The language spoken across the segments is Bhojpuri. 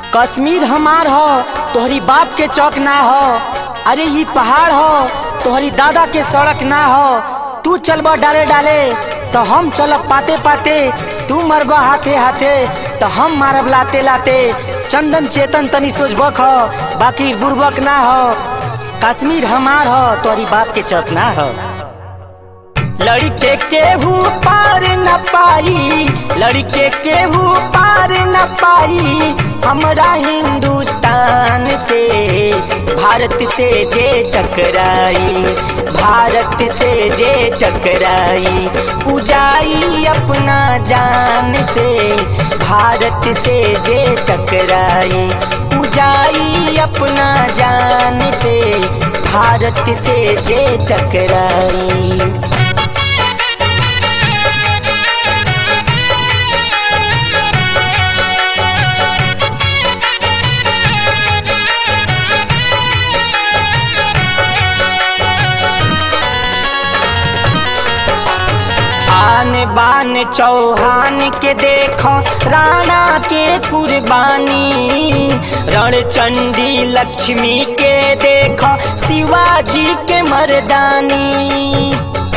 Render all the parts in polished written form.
कश्मीर हमार हो तोहरी बाप के चौक ना हो। अरे ये पहाड़ हो तोहरी दादा के सड़क ना हो। तू चलबा डाले डाले तो हम चलब पाते पाते। तू मरबा हाथे हाथे तो हम मारब लाते लाते। चंदन चेतन तनी सोचबक हो बाकी बुर्बक ना हो। कश्मीर हमार हो तोहरी बाप के चौक ना हो। लड़के केहू पार न पाई, लड़के केहू पार न पाई हमरा हिंदुस्तान से। भारत से जे टकराई, भारत से जे टकराई उजाई अपना जान से। भारत से जे टकराई उजाई अपना जान से। भारत से जे टकराई। आन बान चौहान के देखो राणा के कुर्बानी। रणचंडी लक्ष्मी के देखो शिवाजी के मर्दानी।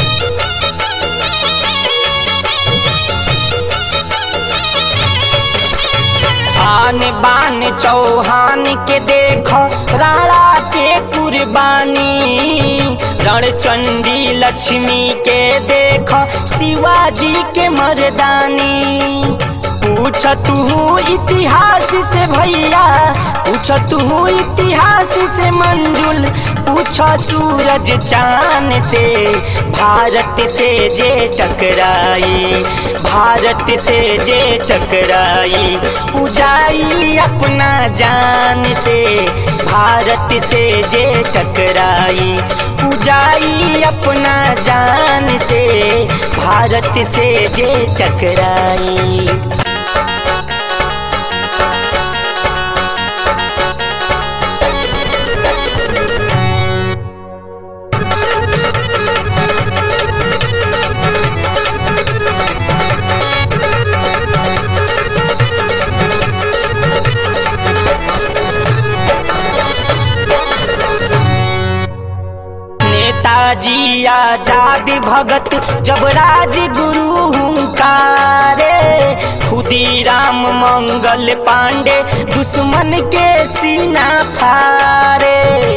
आन बान चौहान के देखो राणा के कुर्बानी। रणचंडी लक्ष्मी के देखो शिवाजी के मर्दानी। पूछ तू इतिहास से भैया, पूछ तू इतिहास से मंजुल, पूछ सूरज चांद से। भारत से जे टकराई, भारत से जे टकराई उजाई अपना जान से। भारत से जे टकराई उजाई अपना जान से। भारत से जे टकराई। नेताजी आजाद भगत जब राजगुरु हुंकारे। खुदीराम मंगल पांडे दुश्मन के सीना फारे।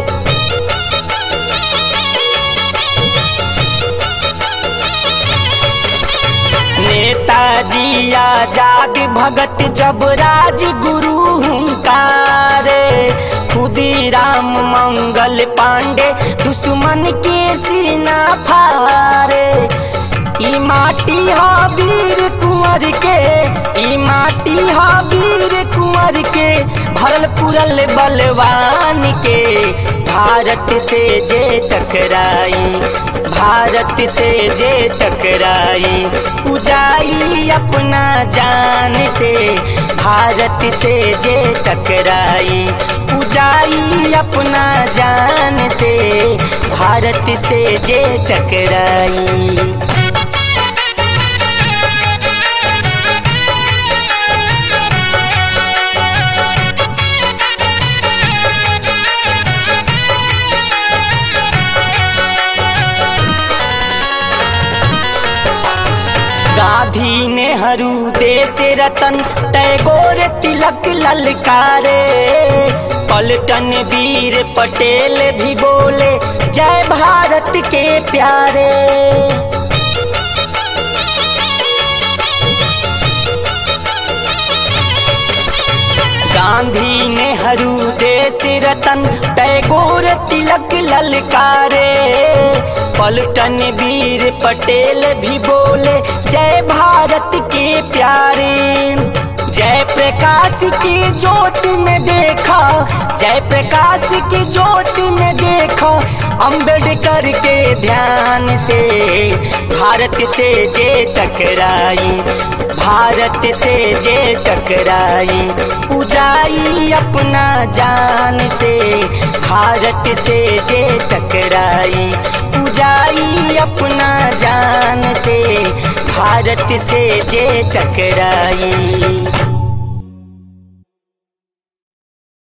नेताजी आजाद भगत जब राजगुरु हुंकारे। खुदीराम मंगल पांडे दुश्मन के सीना फारे। ई माटी हा वीर कुंवर के, ई माटी हा वीर कुंवर के भरल पुरल बलवान के। भारत से जे टकराई, भारत से जे टकराई उजाई अपना जान से। भारत से जे टकराई उजाई अपना जान से। भारत से जे टकराई। गांधी नेहरू देश रतन टैगोर तिलक ललकारे। पलटन वीर पटेल भी बोले जय भारत के प्यारे। गांधी नेहरू देश रतन टैगोर तिलक ललकारे। पलटन वीर पटेल भी बोले जय भारत के प्यारे। जय प्रकाश की ज्योति में देखा, जय प्रकाश की ज्योति में देखा अंबेडकर के ध्यान से। भारत से जे टकराई, भारत से जे टकराई उजाई अपना जान से। भारत से जे टकराई उजाई अपना जान से। भारत से जे टकराई।